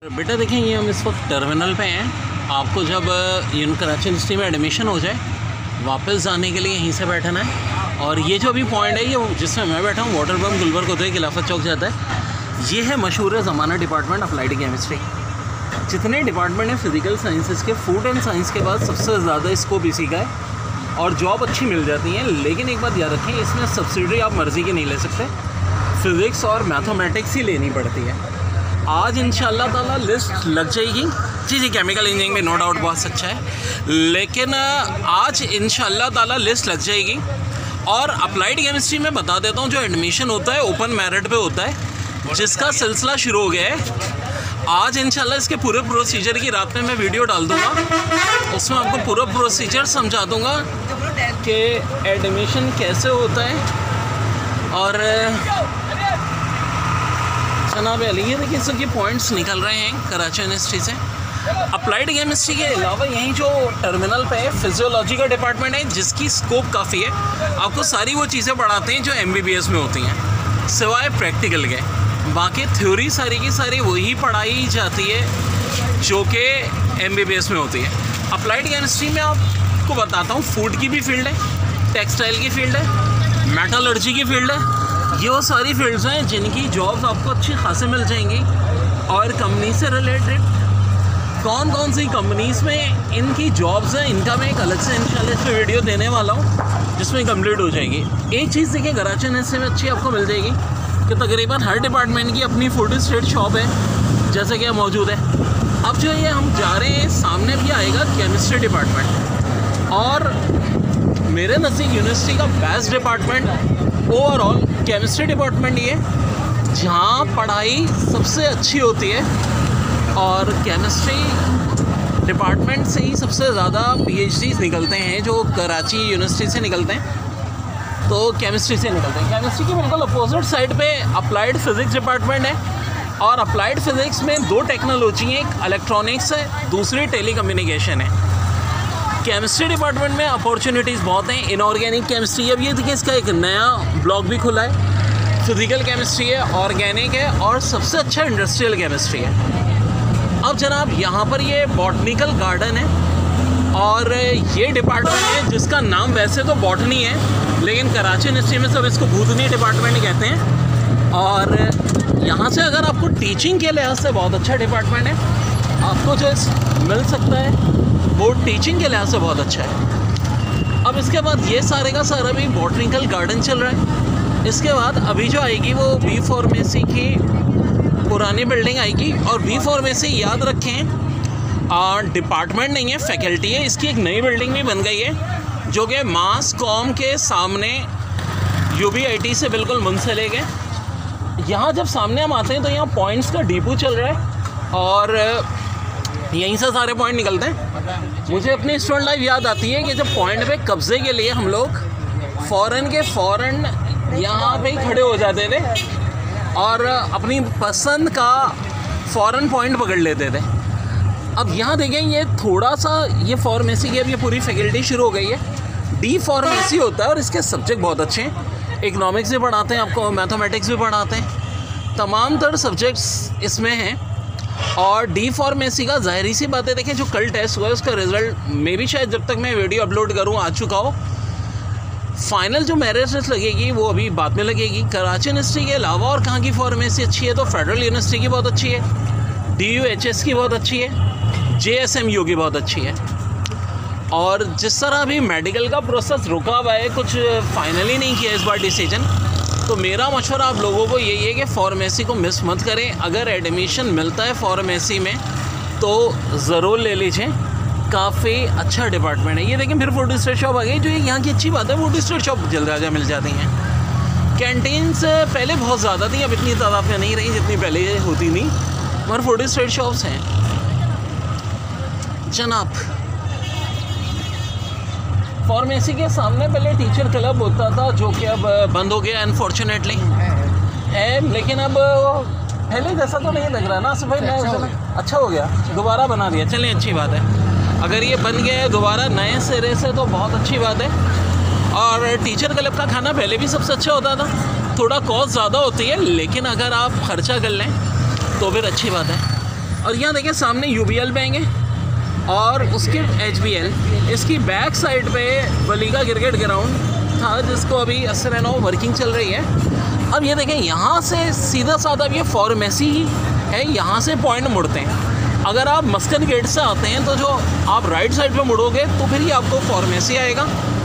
बेटा देखें, ये हम इस वक्त टर्मिनल पे हैं। आपको जब कराची यूनिवर्सिटी में एडमिशन हो जाए, वापस जाने के लिए यहीं से बैठना है। और ये जो अभी पॉइंट है, ये जिसमें मैं बैठा हूँ, वाटर पम्प गुलबर्ग होते हुए खिलाफत चौक जाता है। ये है मशहूर ज़माना डिपार्टमेंट अप्लाइड केमिस्ट्री। जितने डिपार्टमेंट हैं फिज़िकल साइंसेस के, फूड एंड साइंस के बाद सबसे ज़्यादा स्कोप इसी का है और जॉब अच्छी मिल जाती है। लेकिन एक बात याद रखें, इसमें सब्सिडी आप मर्ज़ी की नहीं ले सकते, फ़िज़िक्स और मैथमेटिक्स ही लेनी पड़ती है। आज इंशाल्लाह ताला लिस्ट लग जाएगी। जी, केमिकल इंजीनियरिंग में नो डाउट बहुत अच्छा है, लेकिन आज इंशाल्लाह ताला लिस्ट लग जाएगी। और अप्लाइड केमिस्ट्री में बता देता हूँ, जो एडमिशन होता है ओपन मेरिट पे होता है, जिसका सिलसिला शुरू हो गया है। आज इंशाल्लाह इसके पूरे प्रोसीजर की रात में मैं वीडियो डाल दूँगा, उसमें आपको पूरा प्रोसीजर समझा दूँगा कि एडमिशन कैसे होता है। और जनाब अली, ये देखिए इसके पॉइंट्स निकल रहे हैं कराची यूनिवर्सिटी से। अप्लाइड केमिस्ट्री के अलावा यहीं जो टर्मिनल पे है फिजियोलॉजी का डिपार्टमेंट है, जिसकी स्कोप काफ़ी है। आपको सारी वो चीज़ें पढ़ाते हैं जो MBBS में होती हैं, सिवाय प्रैक्टिकल के। बाकी थ्योरी सारी की सारी वही पढ़ाई जाती है जो कि MBBS में होती है। अप्लाइड केमिस्ट्री में आपको बताता हूँ, फूड की भी फील्ड है, टेक्सटाइल की फील्ड है, मेटलर्जी की फील्ड है। ये वो सारी फील्ड्स हैं जिनकी जॉब्स आपको अच्छी खासी मिल जाएंगी। और कंपनी से रिलेटेड कौन कौन सी कंपनीज़ में इनकी जॉब्स हैं, इनका मैं एक अलग से इंशाल्लाह इस पर वीडियो देने वाला हूँ, जिसमें कंप्लीट हो जाएगी। एक चीज़ देखिए, कराची यूनिवर्सिटी में अच्छी आपको मिल जाएगी कि तकरीबन हर डिपार्टमेंट की अपनी फूड स्ट्रीट शॉप है, जैसे कि मौजूद है। अब जो ये हम जा रहे हैं, सामने भी आएगा केमिस्ट्री डिपार्टमेंट। और मेरे नज़दीक यूनिवर्सिटी का best department overall chemistry department ये, जहाँ पढ़ाई सबसे अच्छी होती है। और केमिस्ट्री डिपार्टमेंट से ही सबसे ज़्यादा PhDs निकलते हैं, जो कराची यूनिवर्सिटी से निकलते हैं, तो केमिस्ट्री से निकलते हैं। केमिस्ट्री की बिल्कुल अपोजिट साइड पे अप्लाइड फ़िज़िक्स डिपार्टमेंट है। और अप्लाइड फ़िज़िक्स में दो टेक्नोलॉजी हैं, एक इलेक्ट्रॉनिक्स है, दूसरी टेलीकम्युनिकेशन है। केमिस्ट्री डिपार्टमेंट में अपॉर्चुनिटीज़ बहुत हैं। इनऑर्गेनिक केमिस्ट्री, अब ये देखिए इसका एक नया ब्लॉक भी खुला है। फिज़िकल केमिस्ट्री है, ऑर्गेनिक है, और सबसे अच्छा इंडस्ट्रियल केमिस्ट्री है। अब जनाब यहाँ पर ये बॉटनिकल गार्डन है और ये डिपार्टमेंट है जिसका नाम वैसे तो बॉटनी है, लेकिन कराची यूनिवर्सिटी में सब इसको भूतनी डिपार्टमेंट कहते हैं। और यहाँ से अगर आपको टीचिंग के लिहाज से बहुत अच्छा डिपार्टमेंट है, आपको जो मिल सकता है वो टीचिंग के लिहाज से बहुत अच्छा है। अब इसके बाद ये सारे का सारा भी बॉटनिकल गार्डन चल रहा है। इसके बाद अभी जो आएगी वो B फार्मेसी की पुरानी बिल्डिंग आएगी। और B फार्मेसी याद रखें डिपार्टमेंट नहीं है, फैकल्टी है। इसकी एक नई बिल्डिंग भी बन गई है, जो कि मास कॉम के सामने UBIT से बिल्कुल मुंसलिक है। यहाँ जब सामने हम आते हैं तो यहाँ पॉइंट्स का डिपो चल रहा है और यहीं से सारे पॉइंट निकलते हैं। मुझे अपनी स्टूडेंट लाइफ याद आती है कि जब पॉइंट पे कब्ज़े के लिए हम लोग फ़ौरन यहाँ पे ही खड़े हो जाते थे और अपनी पसंद का फ़ौरन पॉइंट पकड़ लेते थे। अब यहाँ देखें, ये थोड़ा सा ये फार्मेसी की अब ये पूरी फैकल्टी शुरू हो गई है। D फार्मेसी होता है और इसके सब्जेक्ट बहुत अच्छे हैं। इकनॉमिक्स भी पढ़ाते हैं आपको, मैथमेटिक्स भी पढ़ाते हैं, तमाम तर सब्जेक्ट्स इसमें हैं। और D फार्मेसी का ज़ाहिरी सी बात है, देखें जो कल टेस्ट हुआ है उसका रिज़ल्ट मे भी शायद जब तक मैं वीडियो अपलोड करूँ आ चुका हो। फाइनल जो मेरिट लिस्ट लगेगी वो अभी बाद में लगेगी। कराची यूनिवर्सिटी के अलावा और कहाँ की फार्मेसी अच्छी है, तो फेडरल यूनिवर्सिटी की बहुत अच्छी है, DUHS की बहुत अच्छी है, JSMU की बहुत अच्छी है। और जिस तरह अभी मेडिकल का प्रोसेस रुका हुआ है, कुछ फाइनली नहीं किया इस बार डिसीजन, तो मेरा मशवरा आप लोगों को यही है कि फार्मेसी को मिस मत करें। अगर एडमिशन मिलता है फार्मेसी में तो ज़रूर ले लीजिए, काफ़ी अच्छा डिपार्टमेंट है। ये देखिए फिर फूड स्ट्रीट शॉप आ गई, जो यहाँ की अच्छी बात है, फूड स्ट्रीट शॉप जल्द आजा मिल जाती हैं। कैंटीन्स पहले बहुत ज़्यादा थी, अब इतनी तादाद में नहीं रही जितनी पहले होती थी, मगर फूड स्ट्रीट शॉप्स हैं जनाब। फार्मेसी के सामने पहले टीचर क्लब होता था, जो कि अब बंद हो गया अनफॉर्चुनेटली है। लेकिन अब पहले जैसा तो नहीं लग रहा ना भाई, अच्छा हो गया, दोबारा बना दिया, चलिए अच्छी बात है। अगर ये बन गया है दोबारा नए सिरे से तो बहुत अच्छी बात है। और टीचर क्लब का खाना पहले भी सबसे अच्छा होता था, थोड़ा कॉस्ट ज़्यादा होती है, लेकिन अगर आप ख़र्चा कर लें तो फिर अच्छी बात है। और यहाँ देखिए सामने UBL बैंक है और उसके HBL, इसकी बैक साइड पे वलीगा क्रिकेट ग्राउंड था जिसको अभी असर वर्किंग चल रही है। अब ये देखें यहाँ से सीधा साधा अब ये फार्मेसी है, यहाँ से पॉइंट मुड़ते हैं। अगर आप मस्कन गेट से आते हैं तो जो आप राइट साइड पे मुड़ोगे तो फिर ही आपको फार्मेसी आएगा,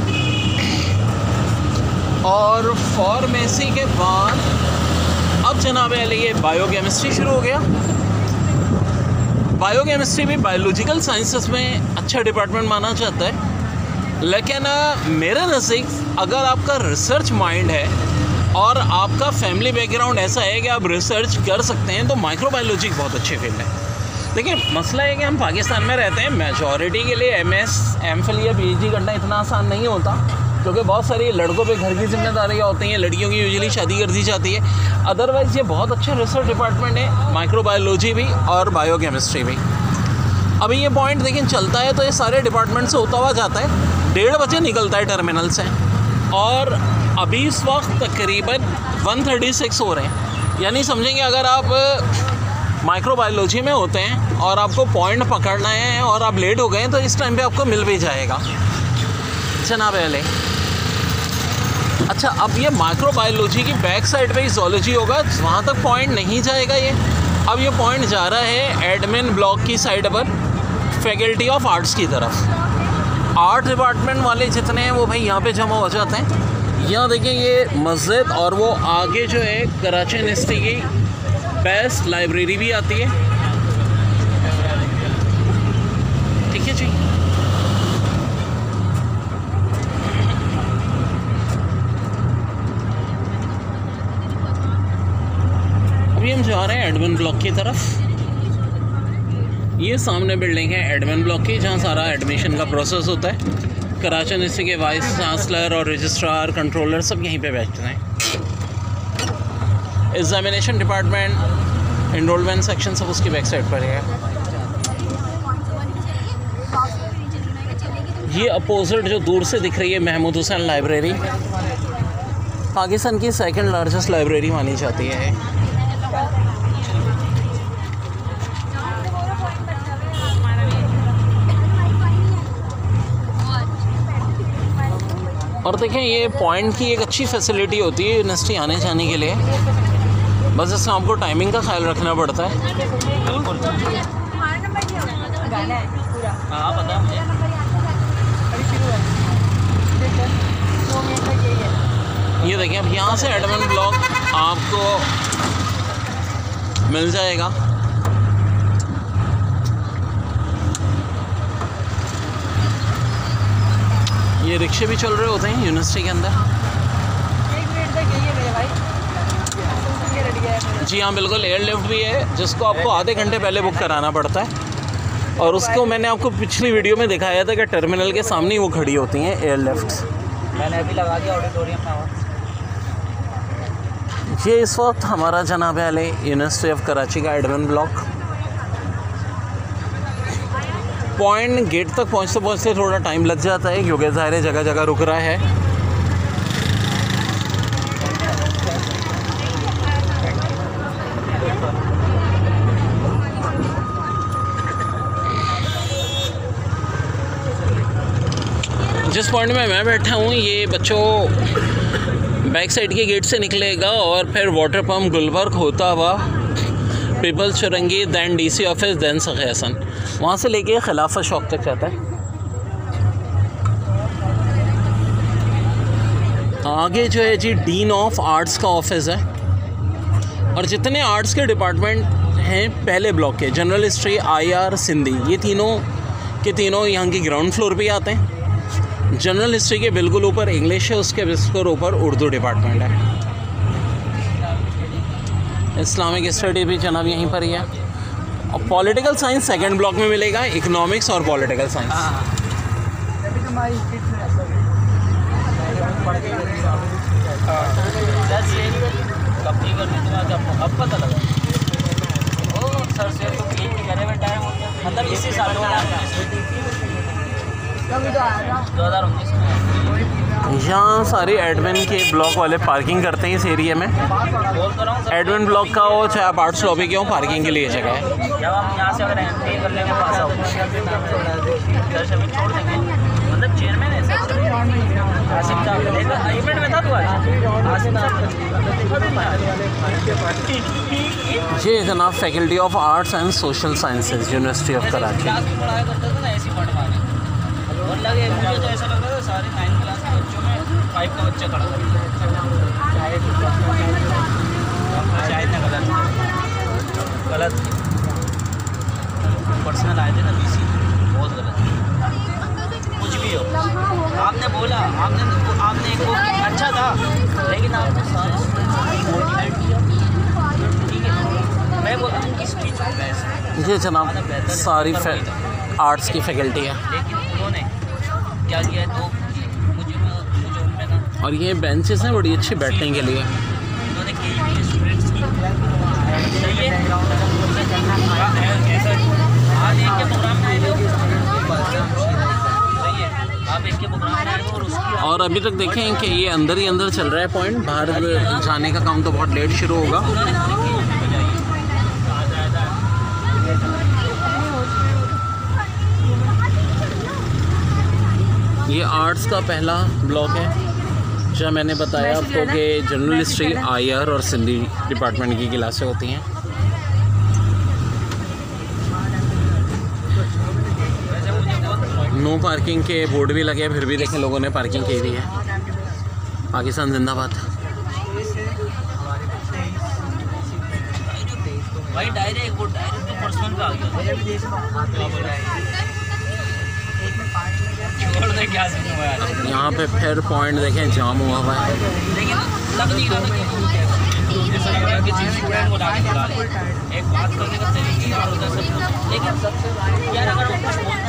और फार्मेसी के बाद अब जनाब ये बायोकेमिस्ट्री शुरू हो गया। बायोकेमिस्ट्री भी बायोलॉजिकल साइंसेस में अच्छा डिपार्टमेंट माना जाता है, लेकिन मेरे नज़दीक अगर आपका रिसर्च माइंड है और आपका फैमिली बैकग्राउंड ऐसा है कि आप रिसर्च कर सकते हैं तो माइक्रोबायोलॉजी बहुत अच्छी फील्ड है। देखिए मसला है कि हम पाकिस्तान में रहते हैं, मेजॉरिटी के लिए MS, MPhil या PhD करना इतना आसान नहीं होता, क्योंकि बहुत सारी लड़कों पे घर की जिम्मेदारियाँ होती हैं, लड़कियों की यूजुअली शादी कर दी जाती है। अदरवाइज़ ये बहुत अच्छा रिसर्च डिपार्टमेंट है, माइक्रोबायोलॉजी भी और बायोकेमिस्ट्री भी। अभी ये पॉइंट लेकिन चलता है तो ये सारे डिपार्टमेंट से होता हुआ जाता है, 1:30 बजे निकलता है टर्मिनल से, और अभी इस वक्त तकरीबन 1:36 हो रहे हैं। यानी समझेंगे अगर आप माइक्रोबायोलॉजी में होते हैं और आपको पॉइंट पकड़ना है और आप लेट हो गए तो इस टाइम पे आपको मिल भी जाएगा जनाब अले। अच्छा, अब ये माइक्रोबायोलॉजी की बैक साइड पे ज़ूलॉजी होगा, वहाँ तक पॉइंट नहीं जाएगा ये। अब ये पॉइंट जा रहा है एडमिन ब्लॉक की साइड पर, फैकल्टी ऑफ आर्ट्स की तरफ। आर्ट डिपार्टमेंट वाले जितने हैं वो भाई यहाँ पे जमा हो जाते हैं। यहाँ देखिए ये मस्जिद, और वो आगे जो है कराची यूनिवर्सिटी की बेस्ट लाइब्रेरी भी आती है। ठीक है जी। अभी हम जा रहे हैं एडमिन ब्लॉक की तरफ। ये सामने बिल्डिंग है एडमिन ब्लॉक की, जहाँ सारा एडमिशन का प्रोसेस होता है। कराची यूनिवर्सिटी के वाइस चांसलर और रजिस्ट्रार, कंट्रोलर सब यहीं पे बैठते हैं। एग्जामिनेशन डिपार्टमेंट, एनरोलमेंट सेक्शन सब उसकी बैक साइड पर है। ये अपोजिट जो दूर से दिख रही है महमूद हुसैन लाइब्रेरी, पाकिस्तान की सेकंड लार्जेस्ट लाइब्रेरी मानी जाती है। और देखें ये पॉइंट की एक अच्छी फैसिलिटी होती है यूनिवर्सिटी आने जाने के लिए, बस इसमें आपको टाइमिंग का ख्याल रखना पड़ता है। ये देखें अब यहाँ से एडमिन ब्लॉक आपको मिल जाएगा। ये रिक्शे भी चल रहे होते हैं यूनिवर्सिटी के अंदर। जी हाँ बिल्कुल, एयर लिफ्ट भी है जिसको आपको आधे घंटे पहले बुक कराना पड़ता है, और उसको मैंने आपको पिछली वीडियो में दिखाया था कि टर्मिनल के सामने ही वो खड़ी होती हैं एयर लिफ्ट। मैंने अभी लगा दिया ऑडिटोरियम में। ये इस वक्त हमारा जनाब आले यूनिवर्सिटी ऑफ कराची का एडमिन ब्लॉक। पॉइंट गेट तक पहुँचते पहुँचते थोड़ा टाइम लग जाता है क्योंकि ज़ाहिर है जगह जगह रुक रहा है। जिस पॉइंट में मैं बैठा हूँ ये बच्चों बैक साइड के गेट से निकलेगा और फिर वाटर पम्प गुलबर्ग होता हुआ Peoples Chowrangi, then DC office, then Sakhi Hassan, वहाँ से लेके खिलाफत शौक तक जाता है। आगे जो है जी डीन ऑफ आर्ट्स का ऑफिस है, और जितने आर्ट्स के डिपार्टमेंट हैं पहले ब्लॉक के, जनरल हिस्ट्री, IR, सिंधी, ये तीनों के तीनों यहाँ की ग्राउंड फ्लोर पे आते हैं। जनरल हिस्ट्री के बिल्कुल ऊपर इंग्लिश है, उसके बिल्कुल ऊपर उर्दू डिपार्टमेंट है। इस्लामिक स्टडी भी जनाब यहीं पर ही है, और पॉलिटिकल साइंस सेकंड ब्लॉक में मिलेगा, इकोनॉमिक्स और पॉलिटिकल साइंस। मतलब इसी साल 2019 में यहाँ सारे एडमिन के ब्लॉक वाले पार्किंग करते हैं इस एरिया में। एडमिन ब्लॉक का हो चाहे आप आर्ट्स लॉबी के हो, पार्किंग के लिए जगह है। जब हम यहाँ से अगर एंट्री कर लेंगे पास आउट इधर से भी छोड़ देंगे, मतलब चेयरमैन है आसिफ साहब इवेंट में था तो आसिफ ये जनाब faculty of arts and social sciences university of Karachi. Class में पढ़ाया करता था ना, ऐसी पढ़ मारे और लगे मुझे तो ऐसा लग रहा था सारे 9 क्लास के बच्चों में 5 का बच्चा खड़ा था। शायद ना गलत पर्सनल आए थे ना बीसी, बहुत गलत। कुछ भी हो, आपने बोला आपने एक वो अच्छा था, लेकिन आपने सारे मोटिवेट किया, ठीक है। मैं बोलता हूँ किस चीज़ में बेस्ट ये जनाब सारी आर्ट्स की फैकल्टी है, लेकिन उन्होंने क्या किया है, तो मुझे उनमें ना, और ये बेंचेस हैं बड़ी अच्छी बैठने के लिए। उन्होंने के स्टूडेंट्स की सही है। आज एक के प्रोग्राम में आए हो, सही है, आप एक के प्रोग्राम में आए हो और उसकी और अभी तक देखें कि ये अंदर ही अंदर चल रहा है पॉइंट, बाहर जाने का काम तो बहुत लेट शुरू होगा। ये आर्ट्स का पहला ब्लॉक है, जहाँ मैंने बताया आपको कि जनरल हिस्ट्री, आईआर और सिंधी डिपार्टमेंट की क्लासें होती हैं। नो पार्किंग के बोर्ड भी लगे हैं, फिर भी देखें लोगों ने पार्किंग की हुई है। पाकिस्तान जिंदाबाद। भाई डायरेक्ट तो पर्सनल पे आ गया, छोड़ दे क्या हुआ यार। यहाँ पे फिर पॉइंट देखें जाम हुआ हुआ है, लेकिन लग नहीं रहा था ऐसा लग रहा है कि स्टूडेंट को डाल के एक बात करने का तरीके और उधर सब, लेकिन यार अगर वो कुछ बोलना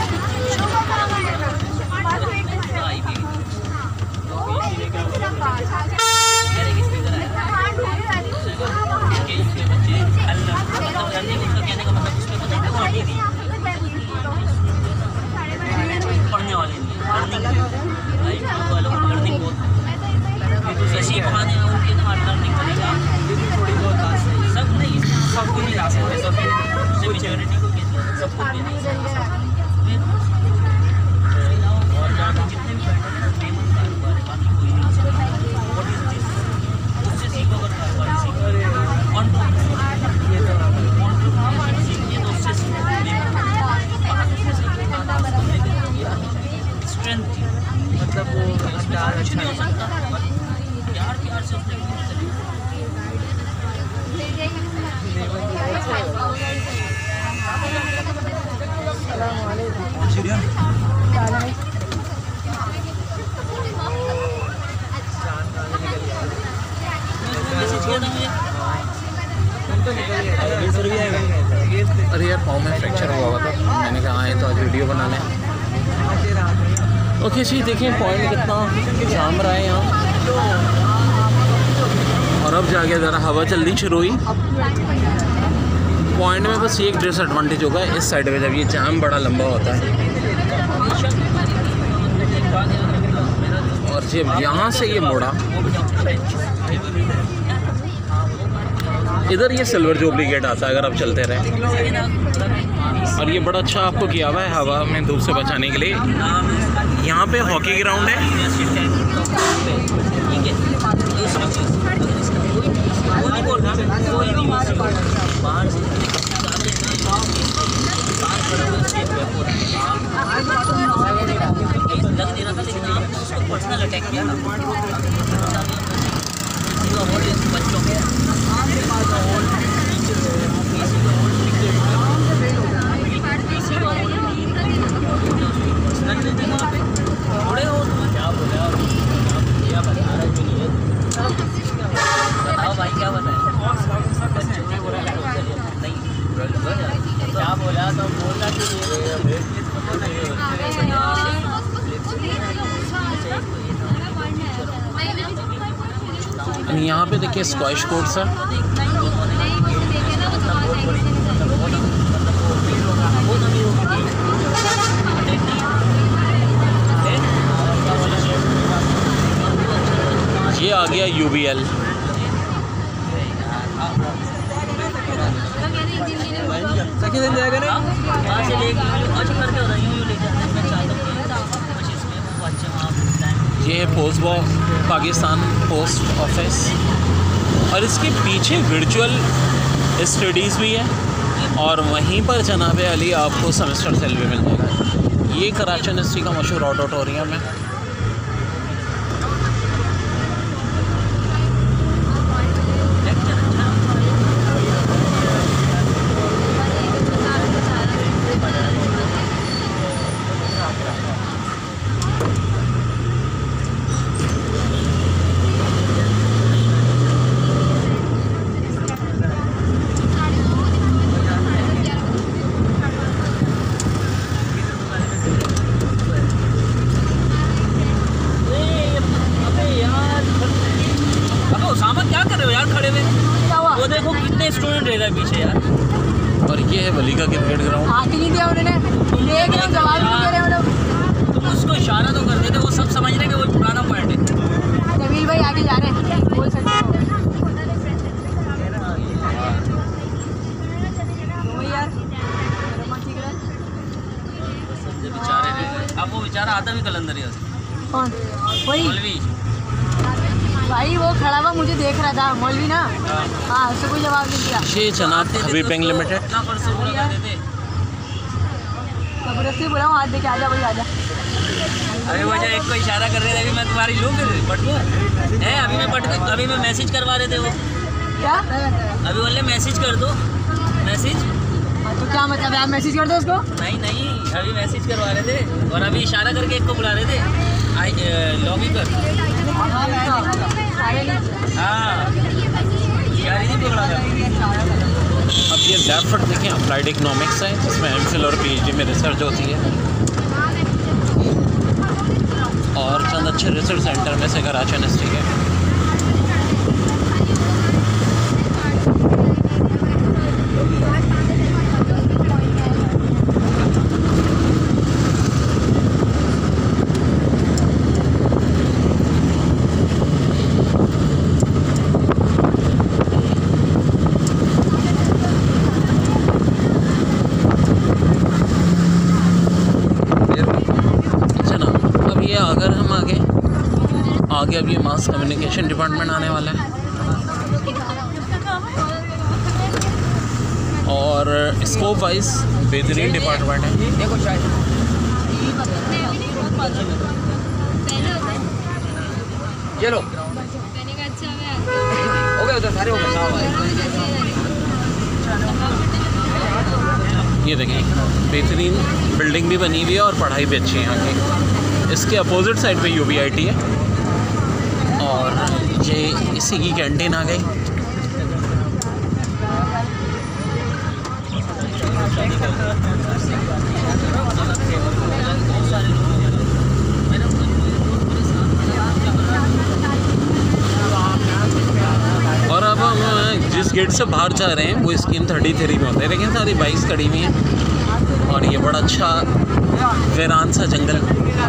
पढ़ने वाले नहीं लर्निंग बहुत ऐसी बहाने हैं उनके तो लर्निंग करेगा सब नहीं, सबको नहीं ला सकते, सब मेजॉरिटी को सबको भी नहीं और जितने भी पेमेंट कारोबार है बाकी कोई नहीं उससे सीखो, अगर कारोबार सीखो सीखिए तो उससे स्ट्रेंथ थी, मतलब वो प्यार अच्छा नहीं हो सकता, प्यार से उसने अरे यार पाँव में फ्रैक्चर हुआ हुआ था, मैंने कहा आए तो आज वीडियो बना लें। ओके जी, देखें पॉइंट कितना जाम रहा है यहाँ, और अब जाके ज़रा हवा चलनी शुरू हुई। पॉइंट में बस एक डिसएडवांटेज होगा इस साइड में, जब ये जाम बड़ा लंबा होता है और जब यहाँ से ये मोड़ा, इधर ये सिल्वर जुबली गेट आता है अगर आप चलते रहे, और ये बड़ा अच्छा आपको किया हुआ है हवा में धूप से बचाने के लिए। यहाँ पे हॉकी ग्राउंड है, पर्सनल अटैक किया था बच्चों के थोड़े हो क्या बोला क्या बता रहे बताओ भाई क्या बताए नहीं क्या बोला तो बोला कि यहाँ पे देखिए स्क्वैश कोर्ट्स है। ये आ गया UBL। मैंने वहाँ से लेके अच्छा करके होता है, यूँ ले जाते हैं। मैं चाहता हूँ कि कुछ इसमें वो अच्छे वहाँ ये है post box Pakistan post office, और इसके पीछे वर्चुअल स्टडीज़ भी है, और वहीं पर जनाब अली आपको सेमेस्टर सेल भी मिल जाएगा। ये कराची यूनिवर्सिटी का मशहूर ऑडिटोरियम है। क्या कर रहे हो यार खड़े हुए? वो देखो कितने स्टूडेंट रह गए पीछे यार। और ये है वली का क्रिकेट ग्राउंड। हाथ नहीं दिया उन्होंने, जवाब नहीं दे रहे वो लोग। तुम उसको इशारा तो कर देते, वो सब समझ रहे हैं कि वो पुराना पॉइंट है। जमील भाई आगे जा रहे हैं, बोल सकते हो यार। बेचारे रह गए। अब वो बेचारा आता भी कलंदर है। कौन? वही मौलवी भाई, वो खड़ा हुआ मुझे देख रहा था, मौलवी ना। हाँ, उससे कोई जवाब नहीं दिया। ये जनाब हबीब बैंक लिमिटेड। इतना परसों बोला करते थे। जबरदस्ती बोला हूँ, हाथ देके आजा भाई आजा। अभी वो जो एक को इशारा कर रहे थे, अभी मैं तुम्हारी लूँ पट लूँ है। अभी मैं मैसेज करवा रहे थे वो। क्या? अभी बोले मैसेज कर दो। मैसेज तो क्या मतलब है, आप मैसेज कर दो उसको? नहीं, अभी मैसेज करवा रहे थे, और अभी इशारा करके एक को बुला रहे थे, लॉबी कर। हाँ यार, नहीं पकड़ा था। अब ये लैब देखें, अप्लाइड इकनॉमिक्स है, जिसमें एमफिल और पीएचडी में रिसर्च होती है, और चंद अच्छे रिसर्च सेंटर में से कराची यूनिवर्सिटी है। अगर हम आगे अब ये मास कम्युनिकेशन डिपार्टमेंट आने वाला है, और स्कोप वाइज बेहतरीन डिपार्टमेंट है। देखो शायद चलो हो गए उधर सारे हो गए। ये देखिए बेहतरीन बिल्डिंग भी बनी हुई है और पढ़ाई भी अच्छी है यहाँ की। इसके अपोजिट साइड पे UBIT है, और ये इसी की कैंटीन आ गई। और अब हम जिस गेट से बाहर जा रहे हैं वो स्कीम 33 में होता है। देखिए सारी बाइक्स खड़ी हुई हैं, और ये बड़ा अच्छा वीरान सा जंगल।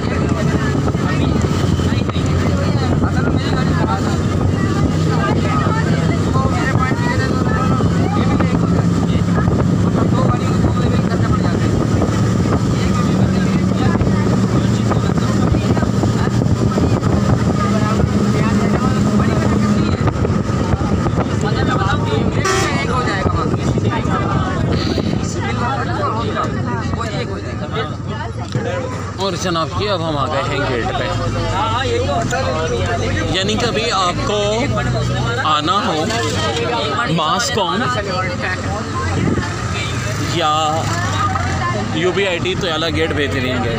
और जनाब कि अब हम आ गए हैं गेट पे। यानी कभी आपको आना हो मास्कॉम या UBIT तो याला गेट बेहतरीन है।